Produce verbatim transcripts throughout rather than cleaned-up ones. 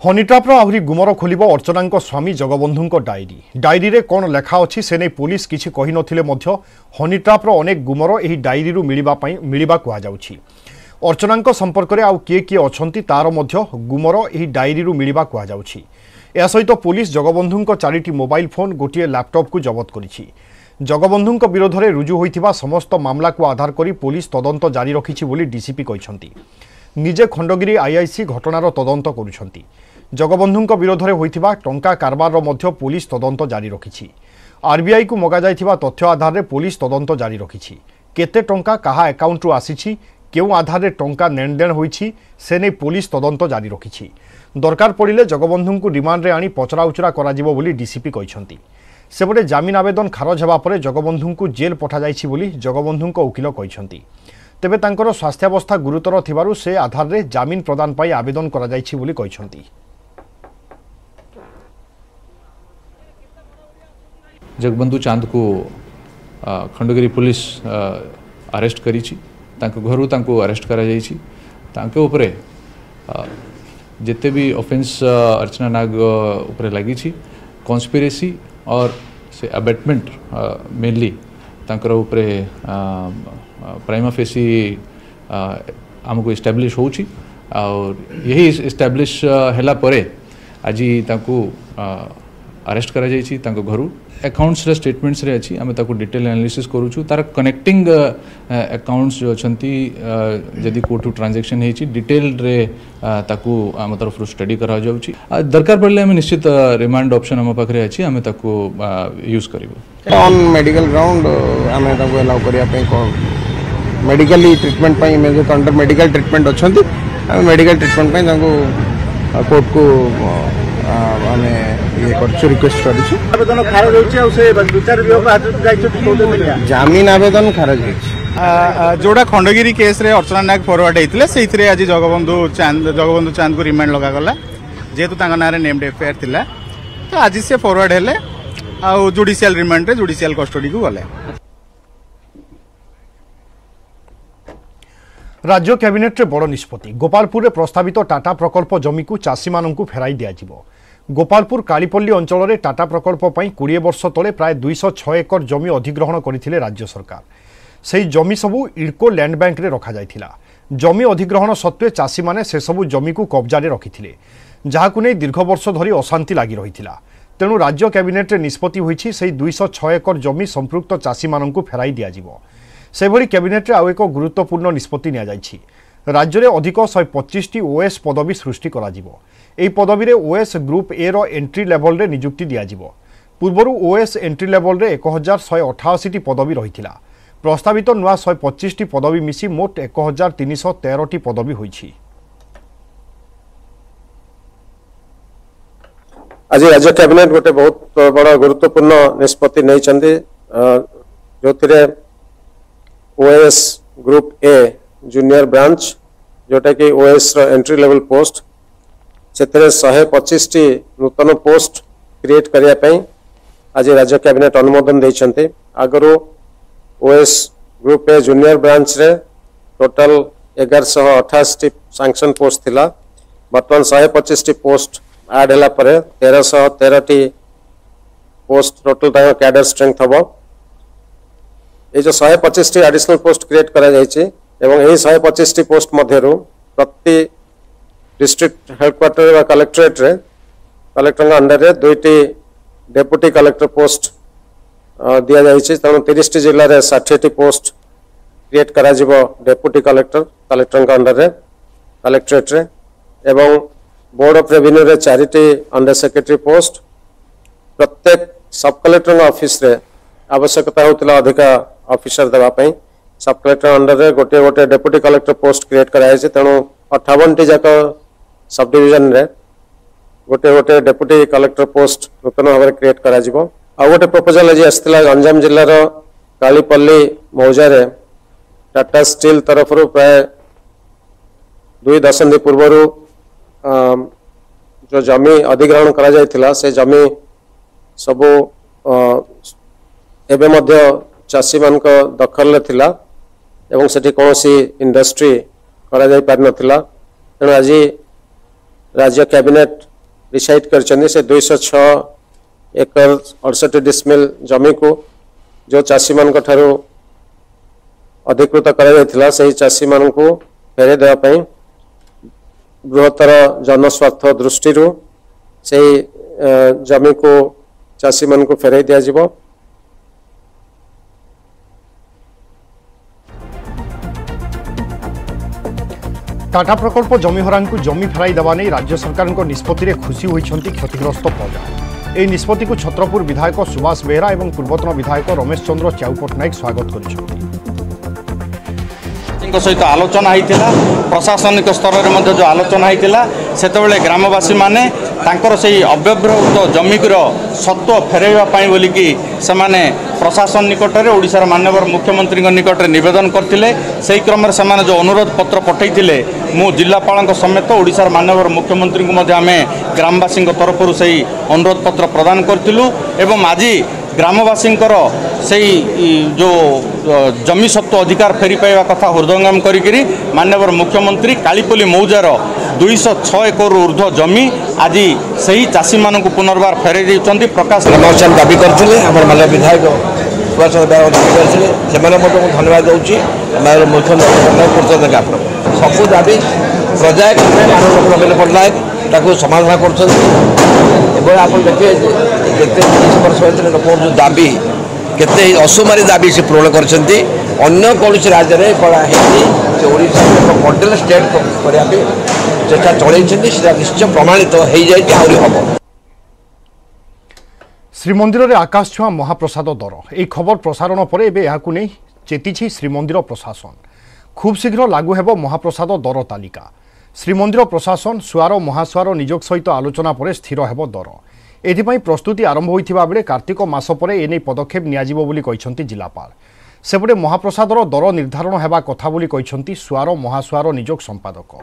हनीट्राप्र आहरी गुमर खोल अर्चना स्वामी जगबंधु डायरी डायरी रे कौन लेखा अच्छी से नहीं पुलिस किसी कही नथिले मध्य हनीट्राप्र अनेक गुमर यह डायरी मिलवा मिलवा कहुछि। अर्चना संपर्क में आउ किए किए अच्छी तार मध्य गुमर यह डायरी मिलवा कहुछि। या सहित पुलिस जगबंधु चारिटी मोबाइल फोन गोटे लैपटॉप को जबत करिछि। जगबंधु विरोध में रुजु होइथिबा समस्त मामला को आधार करी पुलिस तदंत जारी रखिछि बोली डीसीपी कहिसंती। निजे खंडगिरी आईआईसी घटनार तदंत करुछंती। जगबंधु विरोध में होइथिबा टंका कारबार मध्य पुलिस तदंत जारी रखिछि। आरबीआई को मगा जाइथिबा तथ्य आधार में पुलिस तदंत जारी रखिछि। केते टंका कहा अकाउंट रु आसीछि, केउ आधार में टंका लेनदेन होइछि से नै पुलिस तदंत जारी रखिछि। दरकार पड़िले जगबंधु को रिमांड रे आनी पचराउचरा कराजिबो बोली डीसीपी कहिसंती। सेपटे जमीन आवेदन खारज हेबा परे जगबंधु को जेल पठा जाइछि बोली जगबंधु वकिल कहिसंती। तेबे तांकर स्वास्थ्यावस्था गुरुतर थिबारु से आधार रे जमीन प्रदान पाई आवेदन करा जाइछि बोली कहिसंती। जगबंधु चांद को खंडगिरी पुलिस अरेस्ट करी घर तांको अरेस्ट करा जाइछि। तांके उपरे जिते भी ऑफेंस अर्चना नाग उपरे लगी कॉन्स्पिरेसी और से अबेटमेंट मेनली तांकर उपरे प्राइमा फेसी आमको इस्टेब्लिश होउछि और यही इस्टेब्लिश हैला परे आज तांको अरेस्ट करा जाइछि। तांको घरु अकाउंट्स रे स्टेटमेंट्स रे अछि आमे ताको डिटेल एनालिसिस करूछु। तार कनेक्टिंग अकाउंट्स जो अछंती जदि कोठू ट्रांजैक्शन हेछि डिटेल रे ताको आम तरफ स्टडी करा जाउछि। दरकार पड़ले आमे निश्चित रिमांड ऑप्शन आम पाखरे अछि आमे ताको यूज करिवो। ऑन मेडिकल ग्राउंड आमे ताको अलाउ करिया पे को मेडिकली ट्रीटमेंट पई मे जो अंडर मेडिकल ट्रीटमेंट अछंती आमे मेडिकल ट्रीटमेंट पई ताको कोर्ट को आमे ये करछु रिक्वेस्ट करछु। आवेदन खारज होछि आ से विचार विभाग हाजत जाइछ जमीन आवेदन खारज होछि। जोड़ा खंडगिरी केस रे अर्चना नाग फॉरवर्ड हेतिले सेइथरे आज जगबंधु चांद जगबंधु चांद को रिमांड लगा गला जेतु तांगा नारे नेम्ड एफआईआर थिला तो आज से फॉरवर्ड हेले आ जुडिशियल रिमांड रे जुडिशियल कस्टडी को गले। राज्य कैबिनेट रे बड़ निष्पत्ति। गोपालपुर में प्रस्तावित टाटा प्रकल्प जमी को चाषी मानू फेराई दियाजिबो। गोपालपुर कालीपल्ली अंचल में टाटा प्रकल्प पर कोड़े वर्ष तले प्राय दुईश छह एकर जमी अधिग्रहण करथिले राज्य सरकार। सेही जमी सबू इडको लैंड बैंक रे रखा जाइथिला। जमी अधिग्रहण सत्वे चाषी माने से सबू जमी को कब्जा रखिथिले, जहाकु नै दीर्घ वर्ष धरी अशांति लागी रहिथिला। तेणु राज्य कैबिनेट रे निष्पत्ति होईछि सेही दुईश छह एकर जमी संपृक्त चाषी मानू फेराई दियाजिबो। सेभली कैबिनेट रे आउ एक गुरुत्वपूर्ण निष्पत्ति निया जाइछि। राज्य में अधिक शहे पच्चीस टी ओएस पदवी सृष्टि कराजिबो। एही पदवी रे ओएस ग्रुप ए रो एंट्री लेवल रे नियुक्ति दियाजिबो। पूर्वरु ओएस एंट्री लेवल रे एक हजार शहे अठाशी टी पदवी रहिथिला। प्रस्तावित नुआ शहे पच्चीस टी पदवी मिसी मोट एक हजार तीन सौ तेरह टी पदवी होइछि। आज राज्य कैबिनेट गोटे बहुत बड़ा गुरुत्वपूर्ण निष्पत्ति नहीं चंदी जो थिरे OS group A junior branch जोटा कि ओएस एंट्री लेवल पोस्ट से शहे पच्चीस टी नूतन पोस्ट क्रिएट करने आज राज्य कैबिनेट अनुमोदन देइछन्ते। आगरो OS group A junior branch रे टोटल एगार सौ अठासी टी सैंक्शन पोस्ट थिला। बर्तमान शहे पच्चीस टी पोस्ट ऐड होला परे तेरह सौ तेरह टी पोस्ट टोटल ताको कैडर स्ट्रेंथ हबो। ये जो शहे पच्चीस टी एडिशनल पोस्ट क्रिएट करा जायछि एवं यही शहे पच्चीस टी पोस्ट मध्यरु प्रति डिस्ट्रिक्ट हेडक्वार्टर व कलेक्टरेट रे कलेक्टर अंडर रे दुईटी डेप्यूटी कलेक्टर पोस्ट दिया जायछि। तेणु तीस टी जिल्ला रे साठ टी पोस्ट क्रिएट करा जिवो डेप्यूटी कलेक्टर कलेक्टर अंडर रे कलेक्टरेट रे एवं बोर्ड ऑफ रेवेन्यू रे चारिटी अंडर सेक्रेटरी पोस्ट। प्रत्येक सब कलेक्टर ऑफिस रे आवश्यकता होतिला अधिका ऑफिसर देवा पई सब कलेक्टर अंडर रे गोटे गोटे डेप्यूटी कलेक्टर पोस्ट क्रिएट कराई छै। तेणु अट्ठावन टी जाक सब डिविजन रे गोटे गोटे डेप्यूटी कलेक्टर पोस्ट नूतन भाव में क्रिएट करा जिवो। आ गोटे प्रपोजल आज आसला गंजाम जिल्ला रो कालीपल्ली मौजा रे टाटा स्टील तरफ रो प्राय दुई दशंधि पूर्व जो जमी अधिग्रहण करा जायतिला से जमी सबो एबे मध्य चाषी मान दखल थिला एवं सेठी कौनसी इंडस्ट्री करा जाय पार नथिला। तेणु आज राज्य कैबिनेट डिसाइड कर से दुई सौ छः एकर अड़सठ डिसमिल जमी को जो चाषी मान अधिकृत करा चाषी मान को फेरे देवाई बृहत्तर जनस्वार्थ दृष्टि से जमी को चाषी मान को फेरे दिया जिवो। टाटा प्रकल्प जमीहरा जमी फेराई देवा नहीं राज्य सरकार निष्पत्ति में खुशी होती क्षतिग्रस्त प्रजा। यह निष्पत्ति को छत्रपुर विधायक सुभाष बेहरा और पूर्वतन विधायक रमेश चंद्र च्याऊ पट्टनायक स्वागत कर सहित आलोचना होता प्रशासनिक स्तर में जो आलोचना होता से ग्रामवासी माने तांकर से अव्यवहृत जमीर सत्व फेरैवाई बोलिकी से प्रशासन निकट में ओडिशार माननीय मुख्यमंत्री निकट में नवेदन करते से क्रम से जो अनुरोध पत्र पठे मु जिलापाल समेत ओडिशार माननीय मुख्यमंत्री को आम ग्रामवासी तरफ से अनुरोध पत्र प्रदान करूँ एवं आज ग्रामवासी से जो जमी सत्व अधिकार फेरी पाइबा कथा हृदयंगम करी माननीय मुख्यमंत्री कालीपल्ली मौजार दुई सौ छः एकर ऊर्ध्व जमी आज से ही चाषी मान पुनर्बार फेरे देते प्रकाश दाबी करते माननीय विधायक सुभाष से धन्यवाद दूसरी मुख्यमंत्री सबू दाबी प्रजा नवीन पट्टनायक समाधान कर आप देखिए जिते तीस वर्ष लोक जो दाबी केते असुमारी दाबी से पूरण कर कौन राज्य में ओडिशा एक मॉडल स्टेट करने चेष्टा चलती निश्चय प्रमाणित हो जाए हम। श्रीमंदिर में आकाश छुआ महाप्रसाद दर यह खबर प्रसारण पर एवं नहीं चेती श्रीमंदिर प्रशासन खूब शीघ्र लागू हेब महाप्रसाद दर तालिका। श्रीमंदिर प्रशासन सुआर महासुआर निजोग सहित आलोचना पर स्थिर हेब दर एथिपाई प्रस्तुति आरंभ होइथिबा बेले कार्तिक मास पर एने पदक्षेप नियाजिबो बोली कहिसंती जिलापाल। सेपटे महाप्रसादर दर निर्धारण हेबा कथा बोली कहिसंती सुआर महासुआर निजोग संपादक।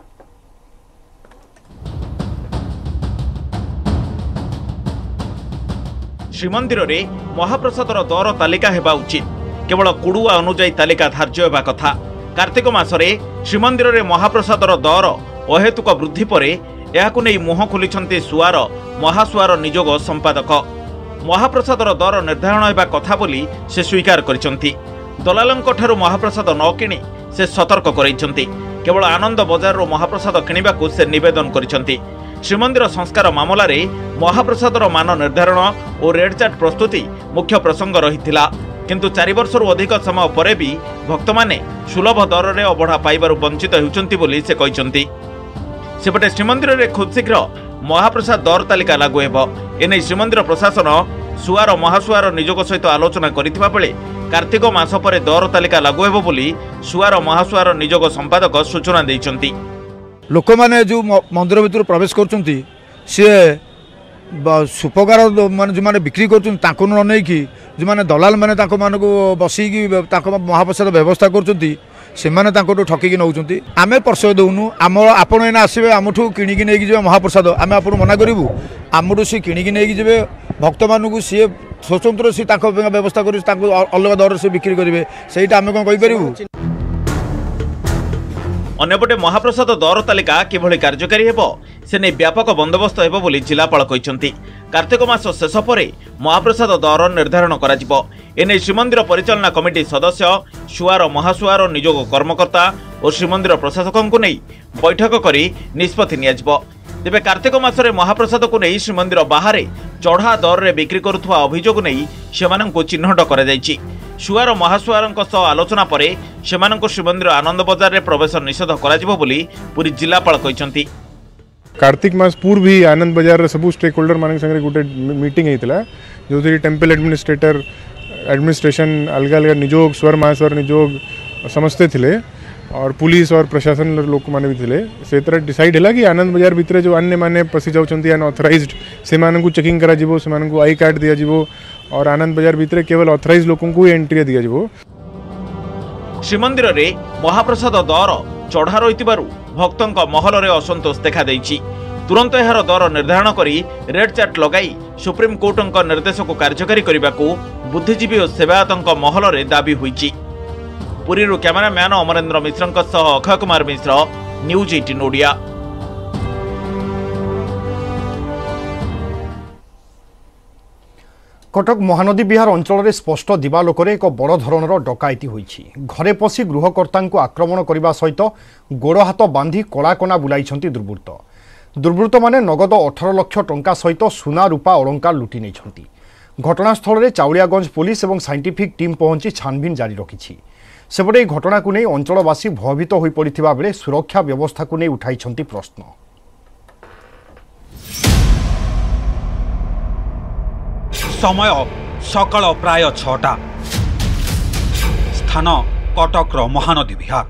श्रीमंदिर रे महाप्रसादर दर तालिका हेबा उचित केवल कुड़ुआ अनुजाई तालिका धार्य हेबा कथा। कार्तिक मासरे श्रीमंदिर रे महाप्रसादर दर अहेतुक वृद्धि परे एहाकु नै मुह खोलिछन्ते सुआर महासुआर निजोग संपादक। महाप्रसादर दर निर्धारण हेबा कथा बोली से स्वीकार करिसंती। दलालंक ठारु महाप्रसाद न किणी से सतर्क करैछन्ती। केवल आनंद बजार रो महाप्रसाद किणिबाकु से निवेदन करिसंती। श्रीमंदिर संस्कार मामला रे महाप्रसादर मान निर्धारण और रेड चार्ट प्रस्तुति मुख्य प्रसंग रहिथिला किंतु चारि वर्षरु अधिक समय परे भी भक्त माने सुलभ दर रे अबढ़ा पाइबारु वंचित हेउचंती बोली से कहिसंती। सेपटे श्रीमंदिर रे खूब शीघ्र महाप्रसाद दर तालिका लागू हेब एने श्रीमंदिर प्रशासन सुआर महासुआर निजोग सहित आलोचना करिथिबा बेले कार्तिक मास परे दर तालिका लागू हेब बोली सुआर महासुआर निजोग संपादक सूचना दैछंती। लोक माने जो मंदिर भितर प्रवेश करछंती से सुपकार मान जो मैंने बिक्री कर नहीं कि जो मैंने दलाल मैंने बसईकी महाप्रसाद व्यवस्था कर ठकिकी नौ आम प्रश्रय दौनु आम आपण एना आसवे आमठू किणिकी नहीं जी महाप्रसाद आम आप मना करूँ आमठू सी किणिकी नहीं जी भक्त मानू सी स्वतंत्र सी व्यवस्था कर अलग दर से बिक्री करेंगे सहीटा आम कौन कहीपर। अन्यपटे महाप्रसाद दर तालिका किभଳି कार्यकारी हेब से नहीं व्यापक बंदोबस्त हेब बोली जिलापाल कहिसंती। कार्तिक मास शेष पर महाप्रसाद दर निर्धारण कराजिबो एने श्रीमंदिर परिचालना कमिटी सदस्य सुआर महासुआर निजोग कर्मकर्ता और श्रीमंदिर प्रशासकों नहीं बैठक करी निष्पत्ति नियाजिबो। तेबे कार्तिक मासरे महाप्रसाद को नहीं श्रीमंदिर बाहर चढ़ा दर रे बिक्री करुवा अभियोग नहीं सेमानंकु चिन्हट करा जायछि। सुआर महासुआरंक सह आलोचना परे सेमानंकु श्रीमंदिर आनंद बजार रे प्रवेश निषेध कराजिबो बोली पुरी जिलापाल कहिसंती। कार्तिक मास पूर्व भी आनंद बजार सबू स्टेक होल्डर मान संगे गोटे मीटिंग होता जो टेम्पल एडमिनिस्ट्रेटर एडमिनिस्ट्रेशन अलग अलग निजोग स्वर महास्वर निजोग समस्ते थिले और पुलिस और प्रशासन लोक मैंने भी थे से तरह डिसाइड है कि आनंद बजार भितर जो अन्य माने पशि जाऊँगी अथराइज्ड से चेकिंग करा जिवो से आई कार्ड दिया जिवो और आनंद बजार भितर केवल अथराइज लोकों को एंट्री दिया जिवो। श्रीमंदिर रे महाप्रसाद दर चढ़ा रही भक्तों महल रे असंतोष देखा देइछि। तुरंत एहार दर निर्धारण करी रेड चार्ट लगाई सुप्रीम कोर्टों निर्देश को कार्यकारी करने को बुद्धिजीवी और सेवायतों महल रे दाबी होइछि। पुरी कैमेरामैन अमरेन्द्र मिश्र सह अक्षय कुमार मिश्र न्यूज अठारह ओडिया। कटक महानदी विहार अंचल में स्पष्ट दिवालोकरे एक बड़ धरणर डकायती होईछि। घरे पशि गृहकर्ता आक्रमण करने सहित गोड़ हाथ बांधी कलाकना बुलाई दुर्बृत्त दुर्बृत्त माने नगद अठारह लाख टंका सहित सुना रूपा अलंकार लुटि नहीं। घटनास्थल में चाउलियागंज पुलिस और साइंटिफिक टीम पहुंची छानबीन जारी रखी। सेपटे घटना को नहीं अंचलवासी भयभीत हो पड़ता बेले सुरक्षा व्यवस्था को नहीं उठाई प्रश्न। समय सकाळ प्राय छटा स्थान कटकर महानदी विहार।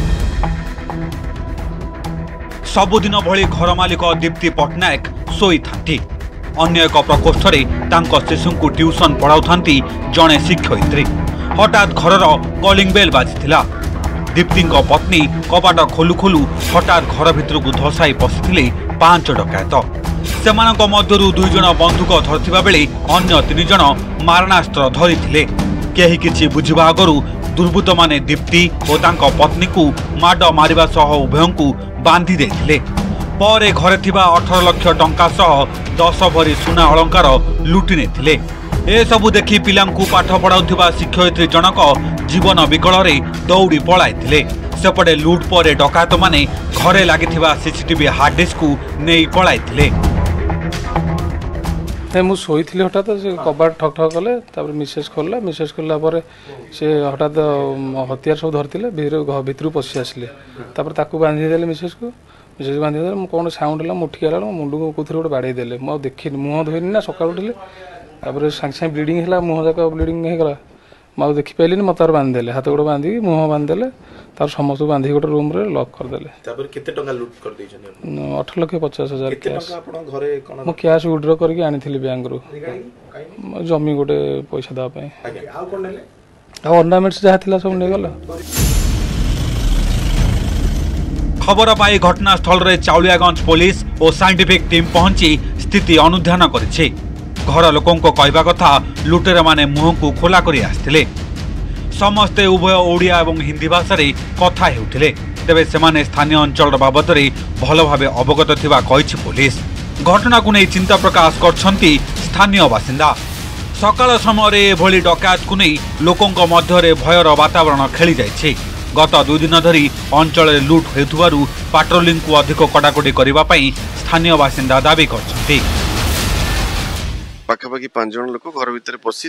सबुदिन भली घर मालिक दीप्ति पट्टनायक शोई थांती। अन्य एक प्रकोष्ठ में शिशु को ट्यूशन पढ़ाऊथांती जड़े शिक्षयित्री। हठात घर कॉलिंग बेल बाजिथिला। दीप्ति पत्नी कबाट खोलु खोलु हठात घर भितर को धसाई पशिथिले पांच डकायत। सेमानक मध्यरु दुई जण बंदूक धरथिबा बेले अन्य तीन जण मारणास्त्र धरिथिले। केही किछि बुझिबा आगरु दुर्बृत्त माने दीप्ति और तांको पत्नी को माड मारिबा सह उभयंकु बांधी देथिले। परे घरे थिबा अठारह लाख टंका सह दस भरी सुना अलंकार लुटि नेथिले। ए सबु देखि पिलांकु पाठ पढ़ाउथिबा शिक्षयित्री जनक जीवन विकल रे दौड़ी पळाइथिले। सेपटे लुट परे डकायत माने घरे लागिथिबा सीसीटीवी हार्ड डिस्क को नेई पळाइथिले। मुझे शोई हठात से कबाट ठक ठक कले मिसेज खोलला मिसेज खोलला से हठात हथियार सब धरते भितर पशि आसिले बांधीदे मिसेज को मिसेज बांधीदे कौन साउंड है मुठिक आला मुंड को कौन गोटे बाड़े देले मुझे देखी मुह धोनी ना सका उठिले सागे सागे ब्लीडिंग है मुह जाक ब्लीडिंग होगा मुझे देखी पाइलिनी मत बांधिदेले हाथ गोड़ बांधिकी मुह बांधिदेले तार समस्त बांधिक गोटे रूम रे लॉक करदेले। अठारह लाख पचास हजार कैश मु कैश विड्रॉ करके आनी बैंक रु जमी गोटे पैसा देवाई अर्नामेंट्स जहाँ थिला सब नेगला। खबर पाई घटनास्थल रे चाउलियागंज पुलिस और साइंटिफिक टीम पहुंची स्थिति अनुध्यान करिछि। घर लोकों को कहवा कथा लुटेरा माने मुह को खोला करी आस्थिले। समस्ते उभय ओडिया और हिंदी भाषा रे कथा हेउथिले। तेबे सेमाने स्थानीय अंचल बाबद रे भल भाबे अवगत थिबा कहिछि पुलिस। घटना को नहीं चिंता प्रकाश करछंती स्थानीय बासिंदा। सकाळ समय एभली डकायत को नहीं लोकों मध्य भयर वातावरण खेली जाइछि। गत दुई दिन धरी अंचल लुट हेतुवारु पाट्रोलिंग को अधिक कड़ाकड़ी करबा पई स्थानीय बासिंदा दाबी करछंती। पाखापाखि पांच जन लोक घर भितर पशि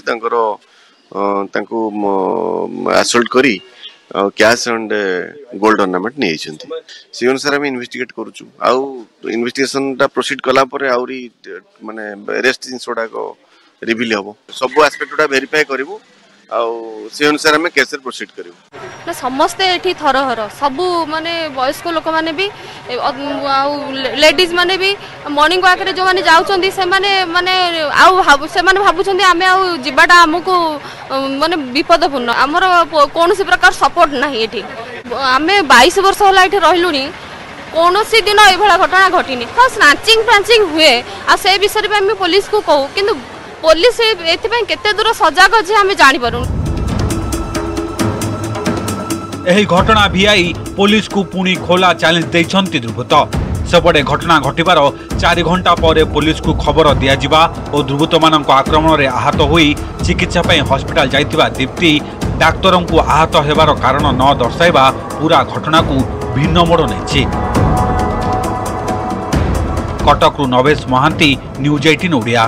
असल्ट करी कैश एंड गोल्ड ऑर्नामेंट नहीं सी अनुसार आम इन्वेस्टिगेट करूँ आउ इन्वेस्टिगेशन प्रोसीड कला आउरी माने अरेस्ट जिनस गुड़ाक रिविल हम सब आस्पेक्ट गुड़ा वेरीफाई करूँ से अनुसार आम केस प्रोसीड करूँ। समस्ते ये थरहर सबू माने वयस्क लोक मैंने भी लेडीज माने भी मॉर्निंग वाक रे जो माने जाउछंदी से माने माने आउ से माने भाबुछंदी आमे आउ जिबाटा हमको माने विपदपूर्ण हमर कोनोसी प्रकार सपोर्ट नाही एठी। आमे बाईस वर्ष होला एठी रहिलुनी कोनोसी दिन ए भला घटना घटिनी। हां स्नैचिंग फ्रांचिंग हुए आ से विषय पे हम पुलिस को कहू किंतु पुलिस एथि पे केते दूर सजग जे हम जानि पारू। एही घटना भिआई पुलिस को पुणी खोला चैलेंज देइछंती दुर्बृत्त। सेपटे घटना घटिबार चार घंटा पर पुलिस को खबर दियाजिबा और दुर्बृत्त मानक आक्रमण रे आहत होई चिकित्सा पई हॉस्पिटल जाइतिबा दीप्ति डाक्तरों को आहत हेबार कारण न दर्शाइबा पूरा घटना को भिन्न मोड़ नेछि। कटक रु नवेश महांती न्यूज अठारह ओडिया।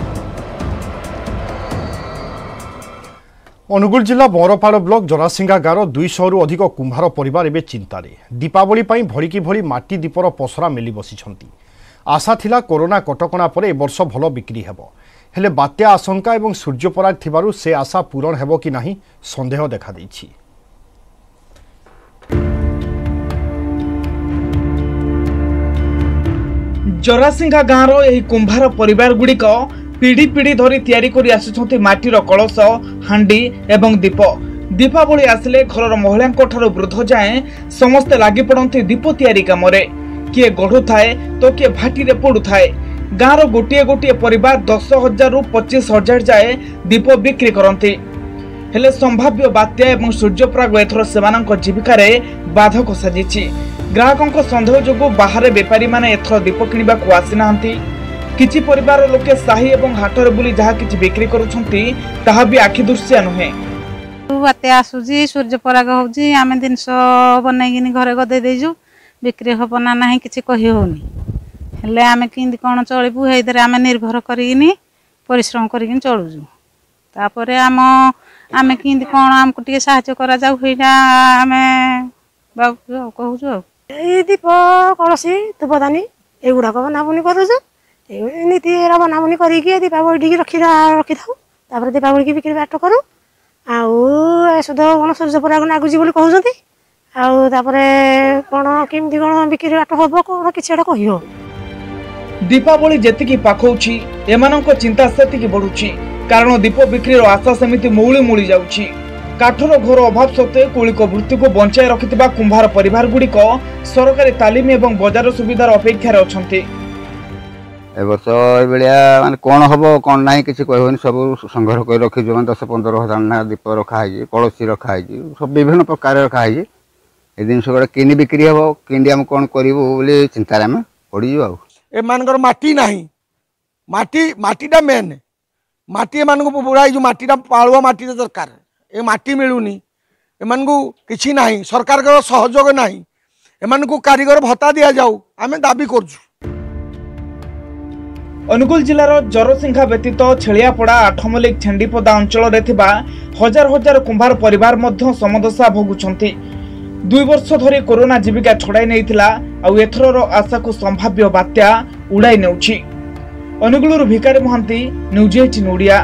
अनुगुल जिला बरपाड़ ब्लॉक जरासिंगा गाँव दुईश रु अधिक कुंभार परिवार एवं चिंतार दीपावली भड़िकी भली माटी दीपर पसरा मेली बसिछंती। आशा थिला कोरोना कटकणा पर ए वर्ष भल बिक्री हेबो हेले बात्या आशंका एवं सूर्यपराग थिबारु से आशा पूरण हेबो कि नाही संदेह देखा देछि। जरासिंगा गाँव एही कुंभार परिवार गुड़िक पीढ़ी पीढ़ी धरी तैयारी करी आसुछंती माटीर कलश हांडी एवं दीप। दीपावली आसिले घरर महिलांको ठारू वृद्ध जाए समस्ते लागि पड़ती दीप तैयारी कामरे। किए गढ़ु थाए तो किए भाटी पोड़ू थाए। गाँवर गोटे गोटे परिवार दस हजार रु पच्चीस हजार जाए दीप बिक्री करती। हेले संभाव्य बात्या एवं सूर्यपराग एथर सेमानक जीविकारे बाधक साजिछि। ग्राहकों संदेह जोगु बाहर बेपारी माने एथर दीप किनिबा को आसी नाहंती। किछि परिवार लोके साही एवं हाटर बुली जहा किछि बिक्री करूछंती ताहा भी आखि दृश्य नुहे। बाते आसुजी सूर्य पराग होउजी आमे दिनस बनाइगिनी घरे गदे देजु बिक्री हब ना नाही किछि कहि होनी हेले आमे किंदी कोन चलिबु हेदरे आमे निर्भर करिगिनी परिश्रम करिगिनी चलुजु तापरे आम आमे किंदी कोन हमकु टिके सहायता करा जाउ हेडा आमे बाबू कहूजु ए दीप कलसी धूपदानी एगुड़ा बनाबुनी करूँ नीति बनाबुनी करी दीपावली रखी रखी था दीपावली की बिक्री बाट करूँ आउ सुध कौन सूर्य पराग नागुजी बोली कहते कौन केमती कौन बिक्री बाट हम कौन कि कह दीपावली जेतिकी पाखौछि एमानंको चिंता सेतिकी बढ़ुछि कारण दीप बिक्रीर आशा सेमिति मौली मूली जाउछि। काठर घर अभाव सत्वे कौलिक वृत्ति को बंचाई रखिथिबा कुंभार परिवार गुड़िक सरकारी तालीम एवं बजार सुविधार अपेक्षा अछंती। ए वर्ष एभलिया माने कोन हबो कोन नाही किछि कहबोनी सब संग्रह कर रखि जो दस पंद्रह हजार ना दीप रखा है कलसी रखा है सब विभिन्न प्रकार रखा है ए दिन सब किनी बिक्री हबो किंदी हम कोन करिवो बोली चिंता रे हम पड़ी जाऊ। ए मानकर माटी नाही माटी माटीटा मेन माटी मानको बुराई जो माटीटा पाळुआ माटी दरकार ए माटी मिलूनी एमानकु किछि नाही सरकार का सहयोग नाही एमानकु कारीगर भत्ता दिया जाऊ आमे दाबी करछु। अनुगुल जिलार जरसिंघा व्यतीत छेलियापड़ा आठमल्लिक छेंडीपदा अंचल रे थिबा हजार हजार कुंभार परिवार मध्य समदशा भोगुछंती। दुई वर्ष धरी कोरोना जीविका छड़ाई नैथिला आउ एथरर आशा को संभाव्य बात्या उड़ाई नेउछि। अनुगुलर भिकारी महांती न्यूज एटीन ओडिया।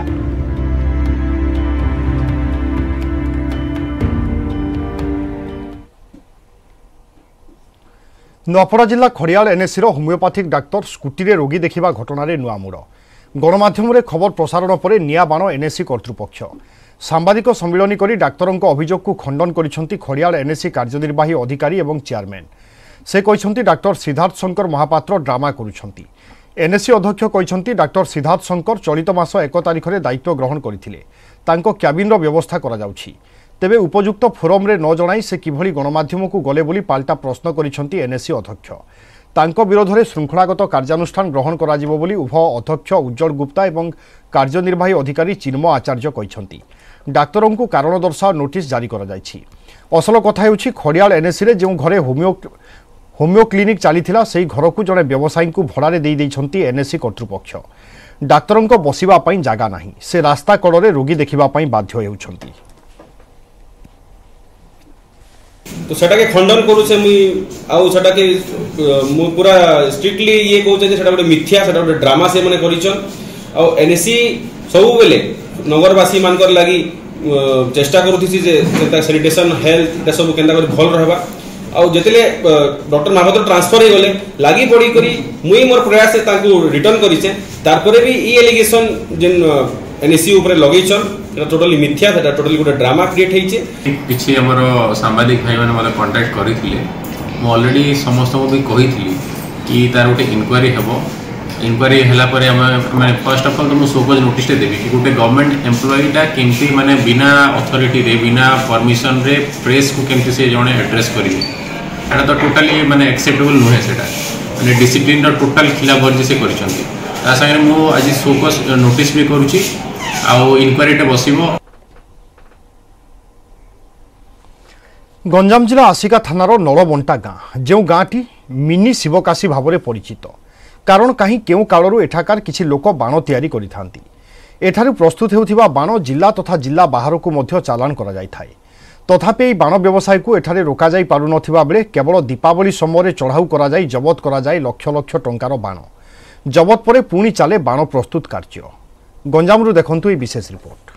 नुआपड़ा जिला Khariar NAC homeopathic doctor Scooty रे रोगी देखा घटन नुआ मोड़ गणमाध्यम खबर प्रसारण पर निया बाण एनएसी कर्तृपक्ष सांबादिक सम्मिलन कर डाक्तरों अभियोग को खंडन कर खड़ियाल एनएसी कार्यनिर्वाही अधिकारी और चेयरमैन से कहते डाक्तर सिद्धार्थ शंकर महापात्र ड्रामा करुछंती। एनएसी अध्यक्ष कहते डाक्तर सिद्धार्थ शंकर चलित मास एक तारिख में दायित्व ग्रहण करथिले तांको क्याबिन रो व्यवस्था करा जाउछि तेबे उपयुक्त फोरम रे न जणाई से किभली गणमाध्यम को गले बोली पाल्टा प्रश्न करिसेंती एनएसी अध्यक्ष तांको विरोध में श्रृंखलागत कार्यानुष्ठान ग्रहण करा जिवो बोली उभय अध्यक्ष उज्जवल गुप्ता एवं कार्यनिर्वाही अधिकारी चिन्मय आचार्य कहते डाक्तरों को कारण दर्शाओ नोटिस जारी करा जायछि। असल कथा हेउछि खड़ियाल एनएसी रे जो घरे होमिओ होमिओ क्लिनिक चलीथिला सेही घर को जड़े व्यवसायी को भड़ारे दे दैछंती एनएसी कर्तृपक्ष डाक्तरों को बसिबा पई जागा नाही से रास्ता कड़े रोगी देखिबा पई बाध्य हेउछंती। तो सेटा के खंडन करू से मुई आउ सेटा के मु पूरा स्ट्रिक्टली ये कहू जे सेटा गोटे मिथ्या सेटा गोटे ड्रामा से माने करिछन आ एनएसी सब बेले नगरवासी मानकर लागि चेष्टा करूथि जे जेता सैनिटेशन हेल्थ सब केंदा कर भल रहबा आ जेतेले डॉक्टर महापात्र ट्रांसफर हे गले लागि पड़ी करी मुई मोर प्रयास से ताकू रिटर्न करिसे तार परे भी ई एलिगेशन जेन एनएसी ऊपर लगैछन एटा टोटली मिथ्या एटा टोटली गोटे ड्रामा क्रिएट हेइचे। पिछे हमर सांबादिक भाई माने मला कांटेक्ट करिथिले मो ऑलरेडी समस्त को भी कहिथिली कि तार गोटे इन्क्वायरी हेबो इन्क्वायरी हला परे हम माने फर्स्ट ऑफ ऑल तो मो सोकज नोटिस ते देबी कि गोटे गवर्नमेंट एम्प्लॉयटा केमती माने बिना अथॉरिटी रे बिना परमिशन रे प्रेस को केमती से जणे एड्रेस करिवे एटा तो टोटली माने एक्सेप्टेबल नोहे सेटा माने डिसिप्लिन रो टोटल खिलाफ वर्जी से करिसंती ता संगे मो आज सोकज नोटिस भी करूची आउ इन्क्वायरी टे बसिबो। गंजाम जिला आसिका थानार नलबंटा गाँ जो गाँटी मिनी शिवकाशी भाव में परिचित कारण कहीं केउ कालरू एठाकार किछि लोक बाण तैयारी करिथांती एठारु प्रस्तुत हेउथिबा बाण जिला तथा जिला बाहर को मध्य चालान करा जाय थाए तथापि बाण व्यवसाय को एठारे रोका जाय पारु नथिबा बेले केवल दीपावली समय चढ़ाऊ करा जाय जबत करा जाय लक्ष लक्ष टंकार बाण जबत परे पुणी चले बाण प्रस्तुत कार्य। गंजामरू देखंतु ए विशेष रिपोर्ट।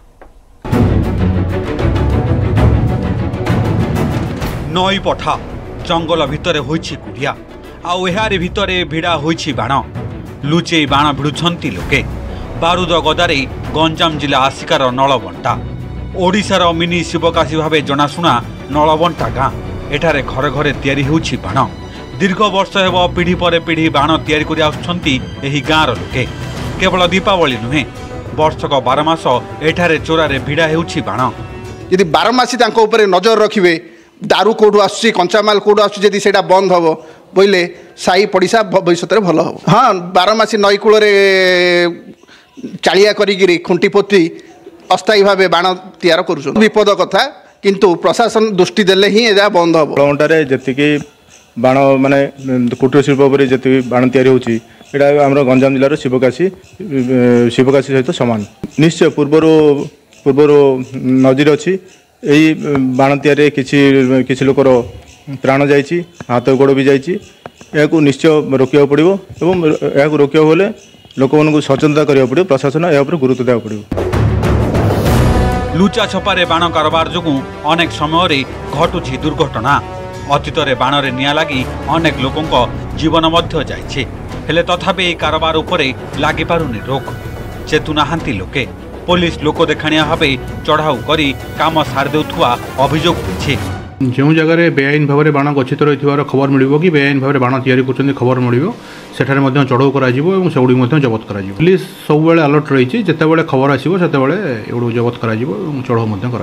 नई पठा जंगल भितरे होइछि कुड़िया आउ एहारे भितरे भिड़ा होइछि बाण लुचेई बाण भिड़ुछंती लोके बारूद गदारे गंजाम जिला आसिकार नलबंटा ओडिशार मिनी शिवकाशी भावे जनाशुना नलबंटा गाँ एठारे घरे घरे तैयारी होइछि बाण दीर्घ वर्ष हेब पीढ़ी पर पीढ़ी बाण तैयारी करि आछुछंती एही गाँर लोके केवल दीपावली नुहे वर्षक बारमास एठारे चोरारे भिड़ा हेउछि बाण यदि बारमासी तांको ऊपर नजर रखिबे दारू कौटू आसुची कंचामाल कौटू आसुची जदि सेटा बंद हम बोले साई पड़िशा भविष्य में भल हम। हाँ बारमासी नई कूल चालिया करी खुंटी पोती अस्थायी भाव बाण तैयार कर विपद कथा किंतु प्रशासन दृष्टि देले ही एजा बंद हम। घंटे जी बाण माने कुटीर शिल्प पर जी बाण तैयारी होची एटा आम गंजाम जिलार शिवकाशी शिवकाशी सहित सामान निश्चय पूर्वर पूर्वर नजर अच्छी यही बाण तैयारी किसी किसी लोकर प्राण जाइए हाथ गोड़ भी जाइए या निश्चय रोकवा पड़ो और या रोकवा गले लोक मानक सचेतनता करा पड़ो प्रशासन या गुरुत्व देवा पड़ो। लुचा छपारे बाण कारोबार जो अनेक समय घटुछि दुर्घटना अतीत बाण रे निया लगी अनेक लोकों जीवन मध्य जाइछे हेले तथापि एही कारोबार उपरे लागि पारुनी रोक चेतुना लोके पुलिस लोक देखाणिया भावे चढ़ाऊ करी काम सारी देउथुआ अभियोग होइछे। जो जगार बेआईन भाव में बाण गच्छित रही खबर मिल कि बेआईन भाव में बाण तैयारी कर खबर मिल सेठारे चढ़ाऊ कर सेगुड़ी जबत कर पुलिस सब बेले अलर्ट रही जिते खबर आसो से जबत कर चढ़ाऊ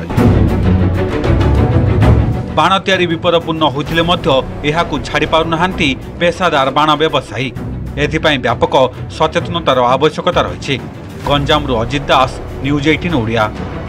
बाण तैयारी विपदपूर्ण होइथिले मध्य एहाकु छाड़ी पारुनाहांती पेशादार बाण व्यवसायी एथिपाई व्यापक सचेतनतार आवश्यकता रही। गंजामरू अजित दास न्यूज अठारह ओडिया।